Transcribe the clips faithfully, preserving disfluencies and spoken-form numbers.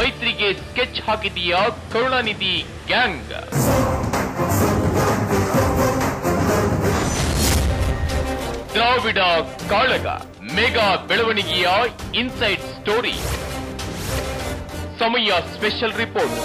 ಮೈತ್ರಿಗೆ sketch ಹಾಕಿದೆಯಾ Karunanidhi gang? ದ್ರಾವಿಡ ಕಾಳಗ ಮೆಗಾ ಬೆಳವಣಿಗೆಯ inside story. Samaya special report.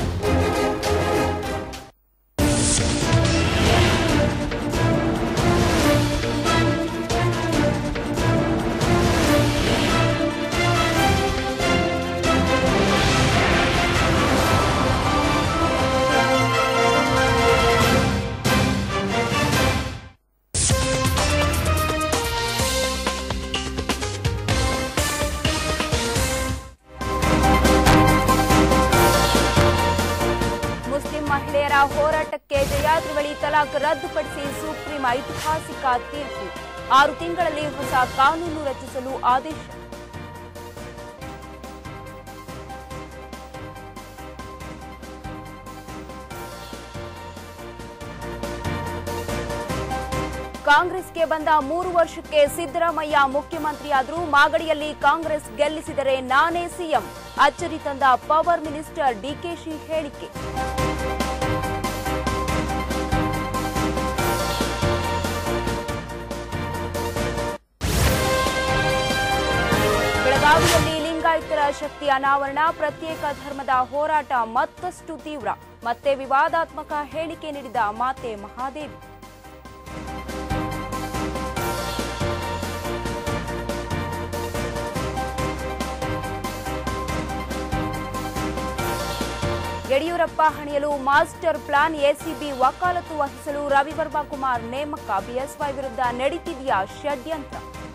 ಮಹಿಳೆಯರ ಹೋರಾಟಕ್ಕೆ ಜಯಾ ತ್ರಿವಳಿ ತಲಾಕ್ ರದ್ದುಪಡಿಸಿ ಸುಪ್ರೀಂ ಐತಿಹಾಸಿಕ ತೀರ್ಪು. ಆರು ತಿಂಗಳಲ್ಲಿ ಹೊಸ ಕಾನೂನು ರಚಿಸಲು ಆದೇಶ. ಕಾಂಗ್ರೆಸ್ಗೆ ಬಂದ ಮೂರು ವರ್ಷಕ್ಕೆ ಸಿದ್ದರಾಮಯ್ಯ ಮುಖ್ಯಮಂತ್ರಿಯಾದರೂ ಮಾಗಡಿಯಲ್ಲಿ ಕಾಂಗ್ರೆಸ್ ಗೆಲ್ಲಿಸಿದರೆ ನಾನೇ ಸಿಎಂ. ಅಚ್ಚರಿ ತಂದ ಪವರ್ ಮಿನಿಸ್ಟರ್ ಡಿಕೆಶಿ ಹೇಳಿಕೆ. ಬೆಳಗಾವಿಯಲ್ಲಿ ಲಿಂಗಾಯತರ ಶಕ್ತಿ ಅನಾವರಣ. ಪ್ರತ್ಯೇಕ ಧರ್ಮದ ಹೋರಾಟ ಮತ್ತಷ್ಟು ತೀವ್ರ. ಮತ್ತೆ ವಿವಾದಾತ್ಮಕ ಹೇಳಿಕೆ ನೀಡಿದ ಮಾತೆ ಮಹಾದೇವಿ. ಯಡಿಯೂರಪ್ಪ ಹಣಿಯಲು ಮಾಸ್ಟರ್ ಪ್ಲಾನ್. ಎಸಿಬಿ ವಕಾಲತ್ತು ವಹಿಸಲು ರವಿವರ್ಮ ಕುಮಾರ್ ನೇಮಕ. ಬಿಎಸ್ವೈ ವಿರುದ್ಧ ನಡೀತಿದೆಯಾ ಷಡ್ಯಂತ್ರ?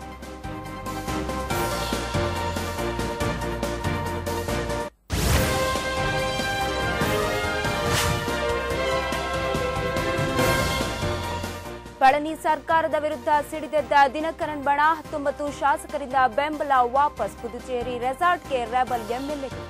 ಪಳನಿ ಸರ್ಕಾರದ ವಿರುದ್ಧ ಸಿಡಿದೆದ್ದ ದಿನಕರನ್ ಬಣ. ಹತ್ತೊಂಬತ್ತು ಶಾಸಕರಿಂದ ಬೆಂಬಲ ವಾಪಸ್. ಪುದುಚೇರಿ ರೆಸಾರ್ಟ್ಗೆ ರೆಬಲ್ ಎಂಎಲ್ಎಗಳು.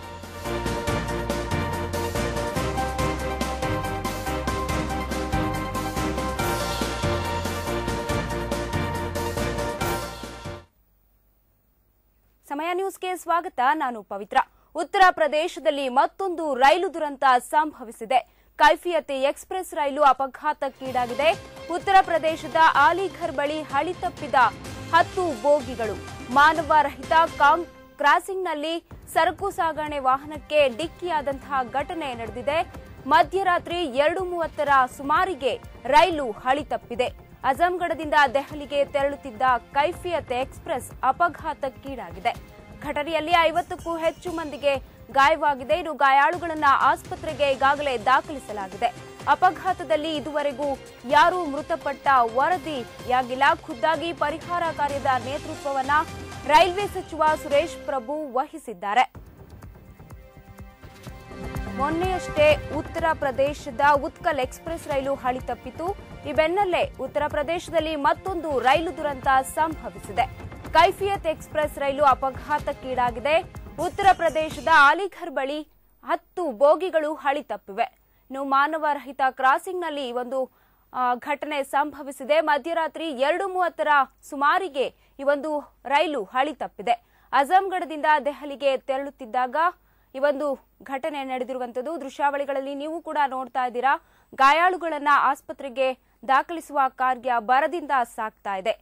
ಸಮಯ ನ್ಯೂಸ್ಗೆ ಸ್ವಾಗತ. ನಾನು ಪವಿತ್ರ. ಉತ್ತರ ಪ್ರದೇಶದಲ್ಲಿ ಮತ್ತೊಂದು ರೈಲು ದುರಂತ ಸಂಭವಿಸಿದೆ. ಕೈಫಿಯತ್ ಎಕ್ಸ್ಪ್ರೆಸ್ ರೈಲು ಅಪಘಾತಕ್ಕೀಡಾಗಿದೆ. ಉತ್ತರ ಪ್ರದೇಶದ ಆಲಿಘರ್ ಬಳಿ ಹಳಿ ತಪ್ಪಿದ ಹತ್ತು ಬೋಗಿಗಳು ಮಾನವ ರಹಿತ ಕ್ರಾಸಿಂಗ್ನಲ್ಲಿ ಸರಕು ಸಾಗಣೆ ವಾಹನಕ್ಕೆ ಡಿಕ್ಕಿಯಾದಂತಹ ಘಟನೆ ನಡೆದಿದೆ. ಮಧ್ಯರಾತ್ರಿ ಎರಡು ಮೂವತ್ತರ ಸುಮಾರಿಗೆ ರೈಲು ಹಳಿ ತಪ್ಪಿದೆ. ಅಜಂಗಢದಿಂದ ದೆಹಲಿಗೆ ತೆರಳುತ್ತಿದ್ದ ಕೈಫಿಯತ್ ಎಕ್ಸ್ಪ್ರೆಸ್ ಅಪಘಾತಕ್ಕೀಡಾಗಿದೆ. ಘಟನೆಯಲ್ಲಿ ಐವತ್ತಕ್ಕೂ ಹೆಚ್ಚು ಮಂದಿಗೆ ಗಾಯವಾಗಿದೆ. ಇನ್ನು ಗಾಯಾಳುಗಳನ್ನು ಆಸ್ಪತ್ರೆಗೆ ಈಗಾಗಲೇ ದಾಖಲಿಸಲಾಗಿದೆ. ಅಪಘಾತದಲ್ಲಿ ಇದುವರೆಗೂ ಯಾರೂ ಮೃತಪಟ್ಟ ವರದಿಯಾಗಿಲ್ಲ. ಖುದ್ದಾಗಿ ಪರಿಹಾರ ಕಾರ್ಯದ ನೇತೃತ್ವವನ್ನು ರೈಲ್ವೆ ಸಚಿವ ಸುರೇಶ್ ಪ್ರಭು ವಹಿಸಿದ್ದಾರೆ. ಮೊನ್ನೆಯಷ್ಟೇ ಉತ್ತರ ಪ್ರದೇಶದ ಉತ್ಕಲ್ ಎಕ್ಸ್ಪ್ರೆಸ್ ರೈಲು ಹಳಿ ತಪ್ಪಿತು. ಈ ಬೆನ್ನಲ್ಲೇ ಉತ್ತರ ಪ್ರದೇಶದಲ್ಲಿ ಮತ್ತೊಂದು ರೈಲು ದುರಂತ ಸಂಭವಿಸಿದೆ. ಕೈಫಿಯತ್ ಎಕ್ಸ್ಪ್ರೆಸ್ ರೈಲು ಅಪಘಾತಕ್ಕೀಡಾಗಿದೆ. ಉತ್ತರ ಪ್ರದೇಶದ ಆಲಿಘರ್ ಬಳಿ ಹತ್ತು ಬೋಗಿಗಳು ಹಳಿ ತಪ್ಪಿವೆ. ಇನ್ನು ಮಾನವ ರಹಿತ ಕ್ರಾಸಿಂಗ್ನಲ್ಲಿ ಒಂದು ಘಟನೆ ಸಂಭವಿಸಿದೆ. ಮಧ್ಯರಾತ್ರಿ ಎರಡು ಮೂವತ್ತರ ಸುಮಾರಿಗೆ ಈ ಒಂದು ರೈಲು ಹಳಿ ತಪ್ಪಿದೆ. ಅಜಂಗಢದಿಂದ ದೆಹಲಿಗೆ ತೆರಳುತ್ತಿದ್ದಾಗ ಈ ಒಂದು ಘಟನೆ ನಡೆದಿರುವಂತದ್ದು. ದೃಶ್ಯಾವಳಿಗಳಲ್ಲಿ ನೀವು ಕೂಡ ನೋಡ್ತಾ ಇದ್ದೀರಾ. ಗಾಯಾಳುಗಳನ್ನ ಆಸ್ಪತ್ರೆಗೆ ದಾಖಲಿಸುವ ಕಾರ್ಯ ಭರದಿಂದ ಸಾಗ್ತಾ ಇದೆ.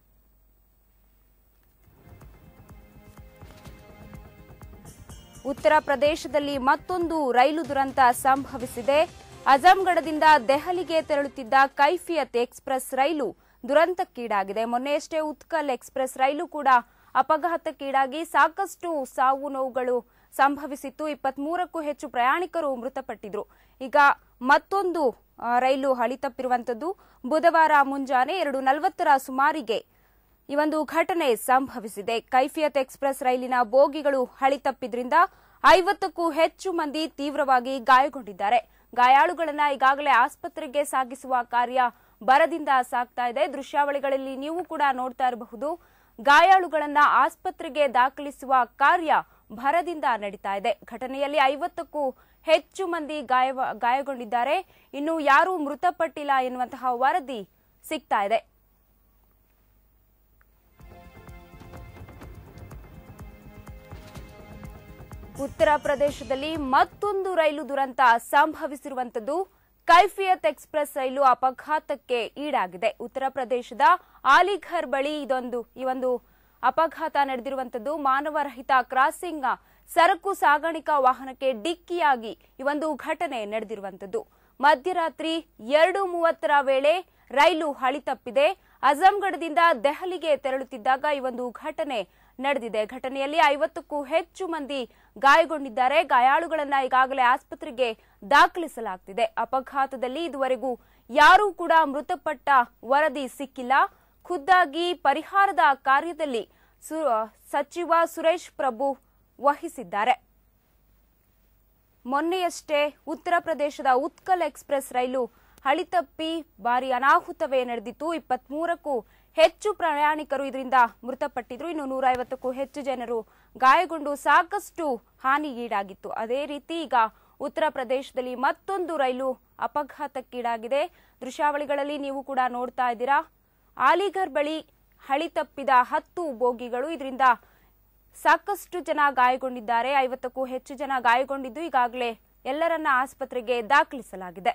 ಉತ್ತರ ಪ್ರದೇಶದಲ್ಲಿ ಮತ್ತೊಂದು ರೈಲು ದುರಂತ ಸಂಭವಿಸಿದೆ. ಅಜಂಗಢದಿಂದ ದೆಹಲಿಗೆ ತೆರಳುತ್ತಿದ್ದ ಕೈಫಿಯತ್ ಎಕ್ಸ್ಪ್ರೆಸ್ ರೈಲು ದುರಂತಕ್ಕೀಡಾಗಿದೆ. ಮೊನ್ನೆಯಷ್ಟೇ ಉತ್ಕಲ್ ಎಕ್ಸ್ಪ್ರೆಸ್ ರೈಲು ಕೂಡ ಅಪಘಾತಕ್ಕೀಡಾಗಿ ಸಾಕಷ್ಟು ಸಾವು ನೋವುಗಳು ಸಂಭವಿಸಿತ್ತು. ಇಪ್ಪತ್ಮೂರಕ್ಕೂ ಹೆಚ್ಚು ಪ್ರಯಾಣಿಕರು ಮೃತಪಟ್ಟಿದ್ರು. ಈಗ ಮತ್ತೊಂದು ರೈಲು ಹಳಿ ತಪ್ಪಿರುವಂತದ್ದು. ಬುಧವಾರ ಮುಂಜಾನೆ ಎರಡು ನಲವತ್ತರ ಸುಮಾರಿಗೆ ಈ ಒಂದು ಘಟನೆ ಸಂಭವಿಸಿದೆ. ಕೈಫಿಯತ್ ಎಕ್ಸ್ಪ್ರೆಸ್ ರೈಲಿನ ಬೋಗಿಗಳು ಹಳಿ ತಪ್ಪಿದ್ರಿಂದ ಐವತ್ತಕ್ಕೂ ಹೆಚ್ಚು ಮಂದಿ ತೀವ್ರವಾಗಿ ಗಾಯಗೊಂಡಿದ್ದಾರೆ. ಗಾಯಾಳುಗಳನ್ನ ಈಗಾಗಲೇ ಆಸ್ಪತ್ರೆಗೆ ಸಾಗಿಸುವ ಕಾರ್ಯ ಭರದಿಂದ ಸಾಗ್ತಾ ಇದೆ. ದೃಶ್ಯಾವಳಿಗಳಲ್ಲಿ ನೀವು ಕೂಡ ನೋಡ್ತಾ ಇರಬಹುದು. ಗಾಯಾಳುಗಳನ್ನ ಆಸ್ಪತ್ರೆಗೆ ದಾಖಲಿಸುವ ಕಾರ್ಯ ಭರದಿಂದ ನಡೀತಾ ಇದೆ. ಘಟನೆಯಲ್ಲಿ ಐವತ್ತಕ್ಕೂ ಹೆಚ್ಚು ಮಂದಿ ಗಾಯ ಗಾಯಗೊಂಡಿದ್ದಾರೆ. ಇನ್ನು ಯಾರೂ ಮೃತಪಟ್ಟಿಲ್ಲ ಎನ್ನುವಂತಹ ವರದಿ ಸಿಗ್ತಾ ಇದೆ. ಉತ್ತರ ಪ್ರದೇಶದಲ್ಲಿ ಮತ್ತೊಂದು ರೈಲು ದುರಂತ ಸಂಭವಿಸಿರುವಂತದ್ದು. ಕೈಫಿಯತ್ ಎಕ್ಸ್ಪ್ರೆಸ್ ರೈಲು ಅಪಘಾತಕ್ಕೆ ಈಡಾಗಿದೆ. ಉತ್ತರ ಪ್ರದೇಶದ ಆಲಿಘರ್ ಬಳಿ ಇದೊಂದು ಈ ಒಂದು ಅಪಘಾತ ನಡೆದಿರುವಂತದ್ದು. ಮಾನವರಹಿತ ಕ್ರಾಸಿಂಗ್ ಸರಕು ಸಾಗಾಣಿಕಾ ವಾಹನಕ್ಕೆ ಡಿಕ್ಕಿಯಾಗಿ ಈ ಒಂದು ಘಟನೆ ನಡೆದಿರುವಂತದ್ದು. ಮಧ್ಯರಾತ್ರಿ ಎರಡು ಮೂವತ್ತರ ವೇಳೆ ರೈಲು ಹಳಿ ತಪ್ಪಿದೆ. ಅಜಂಗಢದಿಂದ ದೆಹಲಿಗೆ ತೆರಳುತ್ತಿದ್ದಾಗ ಈ ಒಂದು ಘಟನೆ ನಡೆದಿದೆ. ಘಟನೆಯಲ್ಲಿ ಐವತ್ತಕ್ಕೂ ಹೆಚ್ಚು ಮಂದಿ ಗಾಯಗೊಂಡಿದ್ದಾರೆ. ಗಾಯಾಳುಗಳನ್ನ ಈಗಾಗಲೇ ಆಸ್ಪತ್ರೆಗೆ ದಾಖಲಿಸಲಾಗುತ್ತಿದೆ. ಅಪಘಾತದಲ್ಲಿ ಇದುವರೆಗೂ ಯಾರೂ ಕೂಡ ಮೃತಪಟ್ಟ ವರದಿ ಸಿಕ್ಕಿಲ್ಲ. ಖುದ್ದಾಗಿ ಪರಿಹಾರದ ಕಾರ್ಯದಲ್ಲಿ ಸಚಿವ ಸುರೇಶ್ ಪ್ರಭು ವಹಿಸಿದ್ದಾರೆ. ಮೊನ್ನೆಯಷ್ಟೇ ಉತ್ತರ ಪ್ರದೇಶದ ಉತ್ಕಲ್ ಎಕ್ಸ್ಪ್ರೆಸ್ ರೈಲು ಹಳಿ ತಪ್ಪಿ ಭಾರಿ ಅನಾಹುತವೇ ನಡೆದಿತ್ತು. ಇಪ್ಪತ್ಮೂರಕ್ಕೂ ಹೆಚ್ಚು ಪ್ರಯಾಣಿಕರು ಇದರಿಂದ ಮೃತಪಟ್ಟಿದ್ರು. ಇನ್ನು ನೂರ ಐವತ್ತಕ್ಕೂ ಹೆಚ್ಚು ಜನರು ಗಾಯಗೊಂಡು ಸಾಕಷ್ಟು ಹಾನಿಗೀಡಾಗಿತ್ತು. ಅದೇ ರೀತಿ ಈಗ ಉತ್ತರ ಪ್ರದೇಶದಲ್ಲಿ ಮತ್ತೊಂದು ರೈಲು ಅಪಘಾತಕ್ಕೀಡಾಗಿದೆ. ದೃಶ್ಯಾವಳಿಗಳಲ್ಲಿ ನೀವು ಕೂಡ ನೋಡ್ತಾ ಇದ್ದೀರಾ. ಆಲಿಘರ್ ಬಳಿ ಹಳಿ ತಪ್ಪಿದ ಹತ್ತು ಬೋಗಿಗಳು. ಇದರಿಂದ ಸಾಕಷ್ಟು ಜನ ಗಾಯಗೊಂಡಿದ್ದಾರೆ. ಐವತ್ತಕ್ಕೂ ಹೆಚ್ಚು ಜನ ಗಾಯಗೊಂಡಿದ್ದು ಈಗಾಗಲೇ ಎಲ್ಲರನ್ನ ಆಸ್ಪತ್ರೆಗೆ ದಾಖಲಿಸಲಾಗಿದೆ.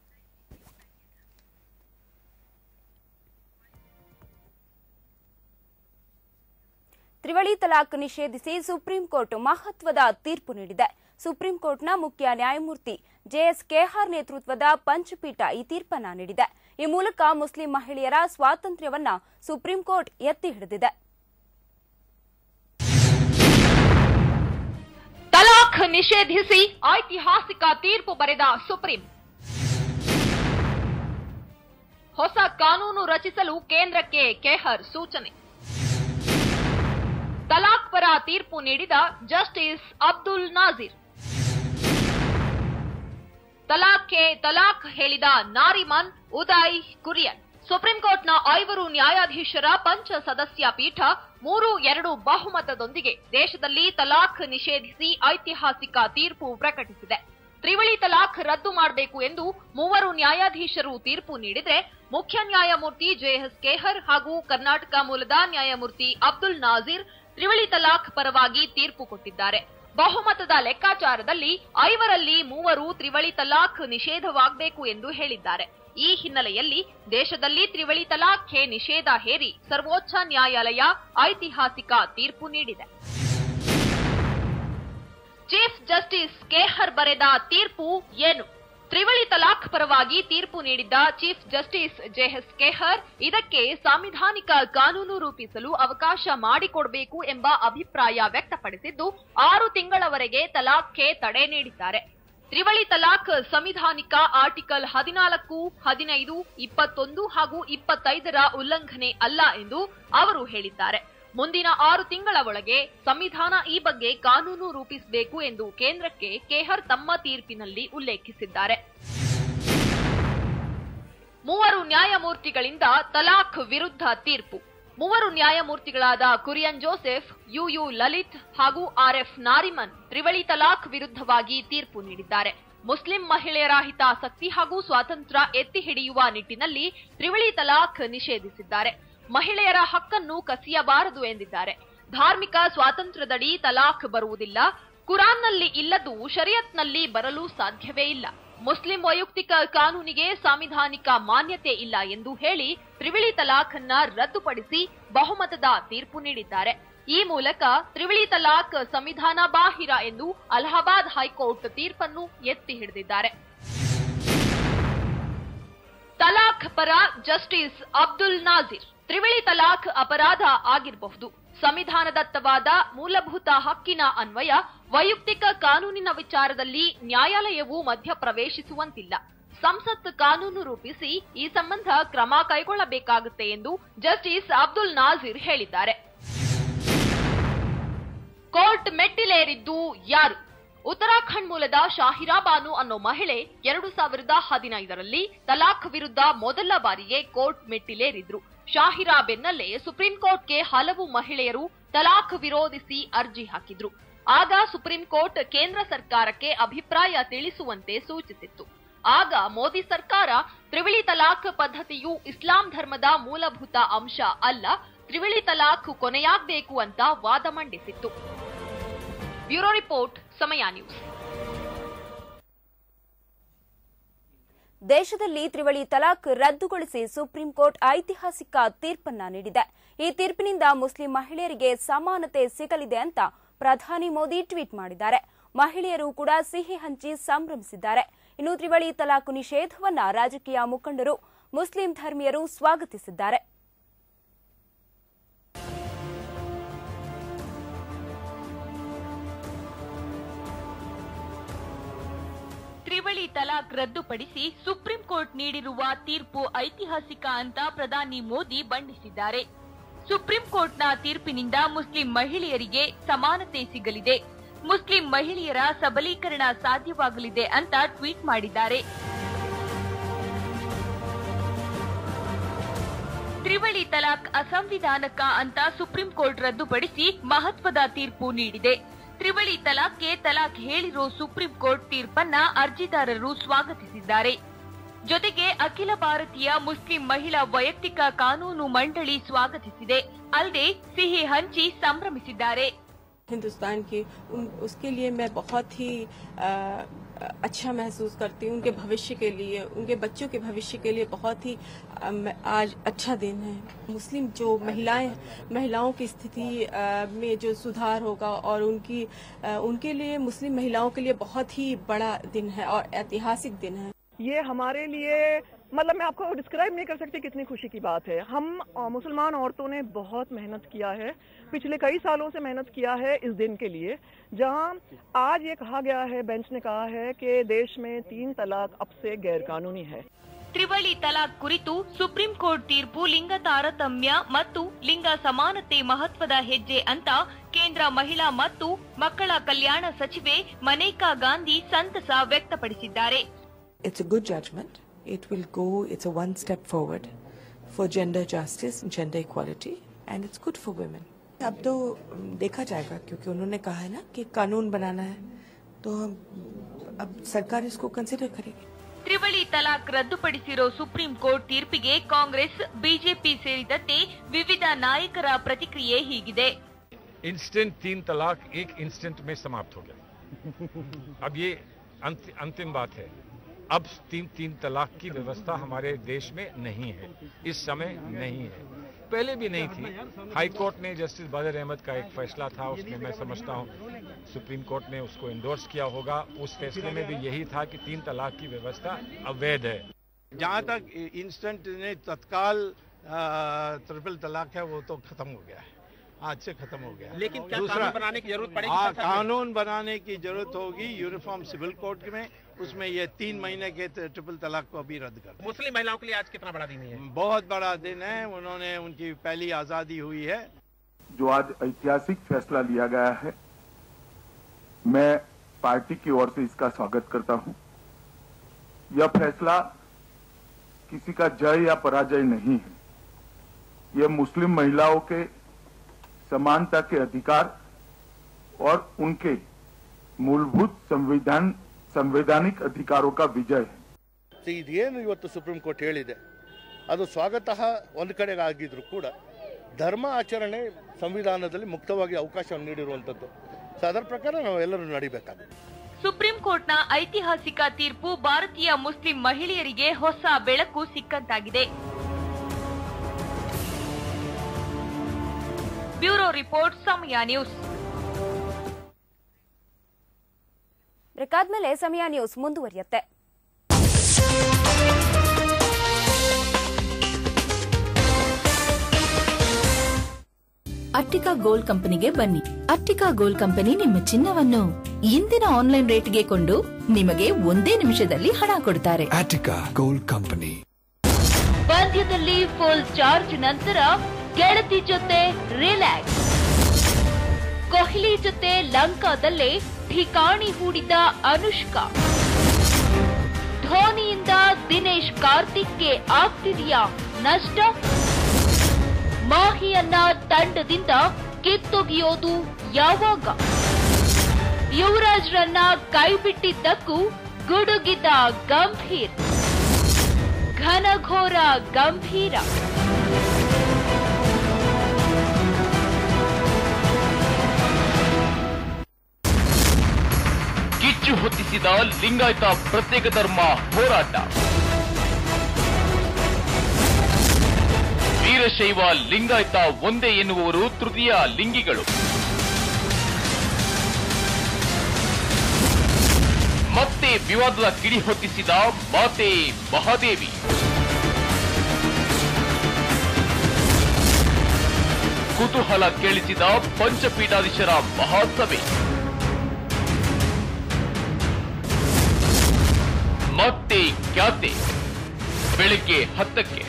ತ್ರಿವಳಿ ತಲಾಖ್ ನಿಷೇಧಿಸಿ ಸುಪ್ರೀಂ ಕೋರ್ಟ್ ಮಹತ್ವದ ತೀರ್ಪು ನೀಡಿದೆ. ಸುಪ್ರೀಂ ಕೋರ್ಟ್ನ ಮುಖ್ಯ ನ್ಯಾಯಮೂರ್ತಿ ಜೆಎಸ್ ಕೆಹಾರ್ ನೇತೃತ್ವದ ಪಂಚಪೀಠ ಈ ತೀರ್ಪನ್ನ ನೀಡಿದೆ. ಈ ಮೂಲಕ ಮುಸ್ಲಿಂ ಮಹಿಳೆಯರ ಸ್ವಾತಂತ್ರ್ಯವನ್ನ ಸುಪ್ರೀಂ ಕೋರ್ಟ್ ಎತ್ತಿ ಹಿಡಿದಿದೆ. ತಲಾಖ್ ನಿಷೇಧಿಸಿ ಐತಿಹಾಸಿಕ ತೀರ್ಪು ಬರೆದ ಸುಪ್ರೀಂ. ಹೊಸ ಕಾನೂನು ರಚಿಸಲು ಕೇಂದ್ರಕ್ಕೆ ಕೆಹರ್ ಸೂಚನೆ. ತಲಾಖ್ ಪರ ತೀರ್ಪು ನೀಡಿದ ಜಸ್ಟಿಸ್ ಅಬ್ದುಲ್ ನಾಜೀರ್. ತಲಾಖ್ಗೆ ತಲಾಖ್ ಹೇಳಿದ ನಾರಿಮನ್ ಉದಯ್ ಕುರಿಯನ್. ಸುಪ್ರೀಂ ಕೋರ್ಟ್ನ ಐವರು ನ್ಯಾಯಾಧೀಶರ ಪಂಚ ಸದಸ್ಯ ಪೀಠ ಮೂರು ಎರಡು ಬಹುಮತದೊಂದಿಗೆ ದೇಶದಲ್ಲಿ ತಲಾಖ್ ನಿಷೇಧಿಸಿ ಐತಿಹಾಸಿಕ ತೀರ್ಪು ಪ್ರಕಟಿಸಿದೆ. ತ್ರಿವಳಿ ತಲಾಖ್ ರದ್ದು ಮಾಡಬೇಕು ಎಂದು ಮೂವರು ನ್ಯಾಯಾಧೀಶರು ತೀರ್ಪು ನೀಡಿದರೆ, ಮುಖ್ಯ ನ್ಯಾಯಮೂರ್ತಿ ಜೆಎಸ್ ಕೆಹರ್ ಹಾಗೂ ಕರ್ನಾಟಕ ಮೂಲದ ನ್ಯಾಯಮೂರ್ತಿ ಅಬ್ದುಲ್ ನಾಜೀರ್ ತ್ರಿವಳಿ ತಲಾಖ್ ಪರವಾಗಿ ತೀರ್ಪು ಕೊಟ್ಟಿದ್ದಾರೆ. ಬಹುಮತದ ಲೆಕ್ಕಾಚಾರದಲ್ಲಿ ಐವರಲ್ಲಿ ಮೂವರು ತ್ರಿವಳಿ ತಲಾಖ್ ನಿಷೇಧವಾಗಬೇಕು ಎಂದು ಹೇಳಿದ್ದಾರೆ. ಈ ಹಿನ್ನೆಲೆಯಲ್ಲಿ ದೇಶದಲ್ಲಿ ತ್ರಿವಳಿ ತಲಾಖ್ಗೆ ನಿಷೇಧ ಹೇರಿ ಸರ್ವೋಚ್ಚ ನ್ಯಾಯಾಲಯ ಐತಿಹಾಸಿಕ ತೀರ್ಪು ನೀಡಿದೆ. ಚೀಫ್ ಜಸ್ಟಿಸ್ ಕೆಹರ್ ಬರೆದ ತೀರ್ಪು ಏನು? ತ್ರಿವಳಿ ತಲಾಖ್ ಪರವಾಗಿ ತೀರ್ಪು ನೀಡಿದ್ದ ಚೀಫ್ ಜಸ್ಟಿಸ್ ಜೆಎಸ್ ಕೆಹರ್ ಇದಕ್ಕೆ ಸಾಂವಿಧಾನಿಕ ಕಾನೂನು ರೂಪಿಸಲು ಅವಕಾಶ ಮಾಡಿಕೊಡಬೇಕು ಎಂಬ ಅಭಿಪ್ರಾಯ ವ್ಯಕ್ತಪಡಿಸಿದ್ದು, ಆರು ತಿಂಗಳವರೆಗೆ ತಲಾಖ್ಗೆ ತಡೆ ನೀಡಿದ್ದಾರೆ. ತ್ರಿವಳಿ ತಲಾಖ್ ಸಂವಿಧಾನಿಕ ಆರ್ಟಿಕಲ್ ಹದಿನಾಲ್ಕು, ಹದಿನೈದು, ಇಪ್ಪತ್ತೊಂದು ಹಾಗೂ ಇಪ್ಪತ್ತೈದರ ಉಲ್ಲಂಘನೆ ಅಲ್ಲ ಎಂದು ಅವರು ಹೇಳಿದ್ದಾರೆ. ಮುಂದಿನ ಆರು ತಿಂಗಳ ಒಳಗೆ ಸಂವಿಧಾನ ಈ ಬಗ್ಗೆ ಕಾನೂನು ರೂಪಿಸಬೇಕು ಎಂದು ಕೇಂದ್ರಕ್ಕೆ ಕೆಹರ್ ತಮ್ಮ ತೀರ್ಪಿನಲ್ಲಿ ಉಲ್ಲೇಖಿಸಿದ್ದಾರೆ. ಮೂವರು ನ್ಯಾಯಮೂರ್ತಿಗಳಿಂದ ತಲಾಖ್ ವಿರುದ್ಧ ತೀರ್ಪು. ಮೂವರು ನ್ಯಾಯಮೂರ್ತಿಗಳಾದ ಕುರಿಯನ್ ಜೋಸೆಫ್, ಯುಯು ಲಲಿತ್ ಹಾಗೂ ಆರ್ಎಫ್ ನಾರಿಮನ್ ತ್ರಿವಳಿ ತಲಾಖ್ ವಿರುದ್ಧವಾಗಿ ತೀರ್ಪು ನೀಡಿದ್ದಾರೆ. ಮುಸ್ಲಿಂ ಮಹಿಳೆಯರ ಹಿತಾಸಕ್ತಿ ಹಾಗೂ ಸ್ವಾತಂತ್ರ್ಯ ಎತ್ತಿ ಹಿಡಿಯುವ ನಿಟ್ಟಿನಲ್ಲಿ ತ್ರಿವಳಿ ತಲಾಖ್ ನಿಷೇಧಿಸಿದ್ದಾರೆ. ಮಹಿಳೆಯರ ಹಕ್ಕನ್ನು ಕಸಿಯಬಾರದು ಎಂದಿದ್ದಾರೆ. ಧಾರ್ಮಿಕ ಸ್ವಾತಂತ್ರ್ಯದಡಿ ತಲಾಖ್ ಬರುವುದಿಲ್ಲ. ಕುರಾನ್ನಲ್ಲಿ ಇಲ್ಲದು ಶರಿಯತ್ನಲ್ಲಿ ಬರಲು ಸಾಧ್ಯವೇ ಇಲ್ಲ. ಮುಸ್ಲಿಂ ವೈಯಕ್ತಿಕ ಕಾನೂನಿಗೆ ಸಾಂವಿಧಾನಿಕ ಮಾನ್ಯತೆ ಇಲ್ಲ ಎಂದು ಹೇಳಿ ತ್ರಿವಳಿ ತಲಾಖ್ ಅನ್ನ ರದ್ದುಪಡಿಸಿ ಬಹುಮತದ ತೀರ್ಪು ನೀಡಿದ್ದಾರೆ. ಈ ಮೂಲಕ ತ್ರಿವಳಿ ತಲಾಖ್ ಸಂವಿಧಾನ ಬಾಹಿರ ಎಂದು ಅಲಹಾಬಾದ್ ಹೈಕೋರ್ಟ್ ತೀರ್ಪನ್ನು ಎತ್ತಿ ಹಿಡಿದಿದ್ದಾರೆ. ತಲಾಖ್ ಪರ ಜಸ್ಟಿಸ್ ಅಬ್ದುಲ್ ನಾಜೀರ್. ತ್ರಿವಳಿ ತಲಾಖ್ ಅಪರಾಧ ಆಗಿರಬಹುದು. ಸಂವಿಧಾನದತ್ತವಾದ ಮೂಲಭೂತ ಹಕ್ಕಿನ ಅನ್ವಯ ವೈಯಕ್ತಿಕ ಕಾನೂನಿನ ವಿಚಾರದಲ್ಲಿ ನ್ಯಾಯಾಲಯವು ಮಧ್ಯಪ್ರವೇಶಿಸುವಂತಿಲ್ಲ. ಸಂಸತ್ ಕಾನೂನು ರೂಪಿಸಿ ಈ ಸಂಬಂಧ ಕ್ರಮ ಕೈಗೊಳ್ಳಬೇಕಾಗುತ್ತೆ ಎಂದು ಜಸ್ಟಿಸ್ ಅಬ್ದುಲ್ ನಾಜೀರ್ ಹೇಳಿದ್ದಾರೆ. ಕೋರ್ಟ್ ಮೆಟ್ಟಿಲೇರಿದ್ದು ಯಾರು? ಉತ್ತರಾಖಂಡ್ ಮೂಲದ ಶಾಹಿರಾ ಬಾನು ಅನ್ನೋ ಮಹಿಳೆ ಎರಡು ಸಾವಿರದ ಹದಿನೈದರಲ್ಲಿ ತಲಾಖ್ ವಿರುದ್ಧ ಮೊದಲ ಬಾರಿಗೆ ಕೋರ್ಟ್ ಮೆಟ್ಟಿಲೇರಿದ್ರು. ಶಾಹಿರಾ ಬೆನ್ನಲ್ಲೇ ಸುಪ್ರೀಂ ಕೋರ್ಟ್ಗೆ ಹಲವು ಮಹಿಳೆಯರು ತಲಾಖ್ ವಿರೋಧಿಸಿ ಅರ್ಜಿ ಹಾಕಿದ್ರು. ಆಗ ಸುಪ್ರೀಂ ಕೋರ್ಟ್ ಕೇಂದ್ರ ಸರ್ಕಾರಕ್ಕೆ ಅಭಿಪ್ರಾಯ ತಿಳಿಸುವಂತೆ ಸೂಚಿಸಿತ್ತು. ಆಗ ಮೋದಿ ಸರ್ಕಾರ ತ್ರಿವಳಿ ತಲಾಖ್ ಪದ್ಧತಿಯು ಇಸ್ಲಾಂ ಧರ್ಮದ ಮೂಲಭೂತ ಅಂಶ ಅಲ್ಲ, ತ್ರಿವಳಿ ತಲಾಖ್ ಕೊನೆಯಾಗಬೇಕು ಅಂತ ವಾದ ಮಂಡಿಸಿತ್ತು. Bureau report, Samaya news. ದೇಶದಲ್ಲಿ ತ್ರಿವಳಿ ತಲಾಖ್ ರದ್ದುಗೊಳಿಸಿ ಸುಪ್ರೀಂ ಕೋರ್ಟ್ ಐತಿಹಾಸಿಕ ತೀರ್ಪನ್ನ ನೀಡಿದೆ. ಈ ತೀರ್ಪಿನಿಂದ ಮುಸ್ಲಿಂ ಮಹಿಳೆಯರಿಗೆ ಸಮಾನತೆ ಸಿಗಲಿದೆ ಅಂತ ಪ್ರಧಾನಿ ಮೋದಿ ಟ್ವೀಟ್ ಮಾಡಿದ್ದಾರೆ. ಮಹಿಳೆಯರು ಕೂಡ ಸಿಹಿ ಹಂಚಿ ಸಂಭ್ರಮಿಸಿದ್ದಾರೆ. ಇನ್ನು ತ್ರಿವಳಿ ತಲಾಖ್ ನಿಷೇಧವನ್ನ ರಾಜಕೀಯ ಮುಖಂಡರು, ಮುಸ್ಲಿಂ ಧರ್ಮೀಯರು ಸ್ವಾಗತಿಸಿದ್ದಾರೆ. ತ್ರಿವಳಿ ತಲಾಖ್ ರದ್ದುಪಡಿಸಿ ಸುಪ್ರೀಂ ಕೋರ್ಟ್ ನೀಡಿರುವ ತೀರ್ಪು ಐತಿಹಾಸಿಕ ಅಂತ ಪ್ರಧಾನಿ ಮೋದಿ ಬಣ್ಣಿಸಿದ್ದಾರೆ. ಸುಪ್ರೀಂ ಕೋರ್ಟ್ನ ತೀರ್ಪಿನಿಂದ ಮುಸ್ಲಿಂ ಮಹಿಳೆಯರಿಗೆ ಸಮಾನತೆ ಸಿಗಲಿದೆ, ಮುಸ್ಲಿಂ ಮಹಿಳೆಯರ ಸಬಲೀಕರಣ ಸಾಧ್ಯವಾಗಲಿದೆ ಅಂತ ಟ್ವೀಟ್ ಮಾಡಿದ್ದಾರೆ. ತ್ರಿವಳಿ ತಲಾಖ್ ಅಸಂವಿಧಾನಕ ಅಂತ ಸುಪ್ರೀಂ ಕೋರ್ಟ್ ರದ್ದುಪಡಿಸಿ ಮಹತ್ವದ ತೀರ್ಪು ನೀಡಿದೆ. ತ್ರಿವಳಿ ತಲಾಖ್ಗೆ ತಲಾಖ್ ಹೇಳಿರೋ ಸುಪ್ರೀಂ ಕೋರ್ಟ್ ತೀರ್ಪನ್ನ ಅರ್ಜಿದಾರರು ಸ್ವಾಗತಿಸಿದ್ದಾರೆ. ಜೊತೆಗೆ ಅಖಿಲ ಭಾರತೀಯ ಮುಸ್ಲಿಂ ಮಹಿಳಾ ವೈಯಕ್ತಿಕ ಕಾನೂನು ಮಂಡಳಿ ಸ್ವಾಗತಿಸಿದೆ. ಅಲ್ಲದೆ ಸಿಹಿ ಹಂಚಿ ಸಂಭ್ರಮಿಸಿದ್ದಾರೆ. हिंदुस्तान की उन, उसके लिए मैं बहुत ही आ, अच्छा महसूस करती हूँ. उनके भविष्य के लिए, उनके बच्चों के भविष्य के लिए बहुत ही आ, आज अच्छा दिन है. मुस्लिम जो महिलाएं महिलाओं की स्थिति आ, में जो सुधार होगा और उनकी आ, उनके लिए मुस्लिम महिलाओं के लिए बहुत ही बड़ा दिन है और ऐतिहासिक दिन है. ये हमारे लिए मतलब मैं आपको डिस्क्राइब नहीं कर सकती कितनी खुशी की बात है. हम मुसलमान औरतों ने बहुत मेहनत किया है, पिछले कई सालों से मेहनत किया है इस दिन के लिए, जहां आज ये कहा गया है, बेंच ने कहा है कि देश में तीन तलाक अब से गैर कानूनी है. ತ್ರಿವಳಿ ತಲಾಖ್ ಕುರಿತು ಸುಪ್ರೀಂ ಕೋರ್ಟ್ ತೀರ್ಪು ಲಿಂಗ ತಾರತಮ್ಯ ಮತ್ತು ಲಿಂಗ ಸಮಾನತೆ ಮಹತ್ವದ ಹೆಜ್ಜೆ ಅಂತ ಕೇಂದ್ರ ಮಹಿಳಾ ಮತ್ತು ಮಕ್ಕಳ ಕಲ್ಯಾಣ ಸಚಿವೆ ಮನೇಕಾ ಗಾಂಧಿ ಸಂತಸ ವ್ಯಕ್ತಪಡಿಸಿದ್ದಾರೆ. It's a good judgment. It will go, it's a one step forward for gender justice, gender equality, and it's good for women. अब तो देखा जाएगा क्योंकि उन्होंने कहा है ना कि कानून बनाना है, तो अब सरकार इसको कंसिडर करेगी. ತ್ರಿವಳಿ ತಲಾಖ್ ರದ್ದುಪಡಿಸಿರೋ ಸುಪ್ರೀಂ ಕೋರ್ಟ್ ತೀರ್ಪಿಗೆ ಕಾಂಗ್ರೆಸ್, ಬಿಜೆಪಿ ಸೇರಿದಂತೆ ವಿವಿಧ ನಾಯಕರ ಪ್ರತಿಕ್ರಿಯೆ ಹೀಗಿದೆ. इंस्टेंट तीन तलाक एक इंस्टेंट में समाप्त हो गया. अब ये अंतिम बात है. अब तीन तीन तलाक की व्यवस्था हमारे देश में नहीं है, इस समय नहीं है, पहले भी नहीं थी. हाई कोर्ट ने जस्टिस बादर अहमद का एक फैसला था, उसमें मैं समझता हूं सुप्रीम कोर्ट ने उसको एंडोर्स किया होगा. उस फैसले में भी यही था कि तीन तलाक की व्यवस्था अवैध है. जहां तक इंस्टेंट ने तत्काल ट्रिपल तलाक है वो तो खत्म हो गया है, आज से खत्म हो गया. लेकिन क्या कानून बनाने की जरूरत पड़ेगी? हाँ, कानून बनाने की जरूरत होगी यूनिफॉर्म सिविल कोड में. उसमें ये तीन महीने के ट्रिपल तलाक को अभी रद्द कर. मुस्लिम महिलाओं के लिए आज कितना बड़ा दिन है? बहुत बड़ा दिन है. उन्होंने उनकी पहली आजादी हुई है. जो आज ऐतिहासिक फैसला लिया गया है, मैं पार्टी की ओर से इसका स्वागत करता हूं. यह फैसला किसी का जय या पराजय नहीं है. यह मुस्लिम महिलाओं के समानता के अधिकार और उनके मूलभूत संविधान संवैधानिक अधिकारों का विजय है. ಇದೇನು ಇವತ್ತು ಸುಪ್ರೀಂ ಕೋರ್ಟ್ ಹೇಳಿದೆ ಅದು ಸ್ವಾಗತ ಒಂದು ಕಡೆಗೆ ಆಗಿದ್ರು ಕೂಡ ಧರ್ಮ ಆಚರಣೆ ಸಂವಿಧಾನದಲ್ಲಿ ಮುಕ್ತವಾಗಿ ಅವಕಾಶವನ್ನು ನೀಡಿರುವಂತದ್ದು. ಸೊ ಅದರ ಪ್ರಕಾರ ನಾವು ಎಲ್ಲರೂ ನಡಿಬೇಕಾಗಿದೆ. ಸುಪ್ರೀಂ ಕೋರ್ಟ್ನ ಐತಿಹಾಸಿಕ ತೀರ್ಪು ಭಾರತೀಯ ಮುಸ್ಲಿಂ ಮಹಿಳೆಯರಿಗೆ ಹೊಸ ಬೆಳಕು ಸಿಕ್ಕಂತಾಗಿದೆ. Bureau report, Samaya news. ಬೇಕಾದ್ಮೇಲೆ ಸಮಯ ನ್ಯೂಸ್ ಮುಂದುವರಿಯುತ್ತೆ. ಅಟ್ಟಿಕಾ ಗೋಲ್ಡ್ ಕಂಪನಿಗೆ ಬನ್ನಿ. ಅಟ್ಟಿಕಾ ಗೋಲ್ಡ್ ಕಂಪನಿ ನಿಮ್ಮ ಚಿನ್ನವನ್ನು ಇಂದಿನ ಆನ್ಲೈನ್ ರೇಟ್ಗೆ ಕೊಂಡು ನಿಮಗೆ ಒಂದೇ ನಿಮಿಷದಲ್ಲಿ ಹಣ ಕೊಡ್ತಾರೆ. Attica gold company. ಪಂದ್ಯದಲ್ಲಿ ಫುಲ್ ಚಾರ್ಜ್ ನಂತರ ಗೆಳತಿ ಜೊತೆ ರಿಲ್ಯಾಕ್ಸ್. ಕೊಹ್ಲಿ ಜೊತೆ ಲಂಕಾದಲ್ಲೇ ಠಿಕಾಣಿ ಹೂಡಿದ ಅನುಷ್ಕಾ. ಧೋನಿಯಿಂದ ದಿನೇಶ್ ಕಾರ್ತಿಕ್ಗೆ ಆಗ್ತಿದೆಯಾ ನಷ್ಟ? ಮಾಹಿಯನ್ನ ತಂಡದಿಂದ ಕಿತ್ತೊಗೆಯೋದು ಯಾವಾಗ? ಯುವರಾಜ್ರನ್ನ ಕೈಬಿಟ್ಟಿದ್ದಕ್ಕೂ ಗುಡುಗಿದ ಗಂಭೀರ್. ಘನಘೋರ ಗಂಭೀರ. ಕಿಚ್ಚು ಹೊತ್ತಿಸಿದ ಲಿಂಗಾಯತ ಪ್ರತ್ಯೇಕ ಧರ್ಮ ಹೋರಾಟ. ವೀರಶೈವ ಲಿಂಗಾಯತ ಒಂದೇ ಎನ್ನುವವರು ತೃತೀಯ ಲಿಂಗಿಗಳು. ಮತ್ತೆ ವಿವಾದದ ಕಿಡಿ ಹೊತ್ತಿಸಿದ ಮಾತೆ ಮಹಾದೇವಿ. ಕುತೂಹಲ ಕೇಳಿಸಿದ ಪಂಚಪೀಠಾಧೀಶರ ಮಹಾಸಭೆ. ಮತ್ತೆ ಖ್ಯಾತೆ ಬೆಳಿಗ್ಗೆ ಹತ್ತಕ್ಕೆ.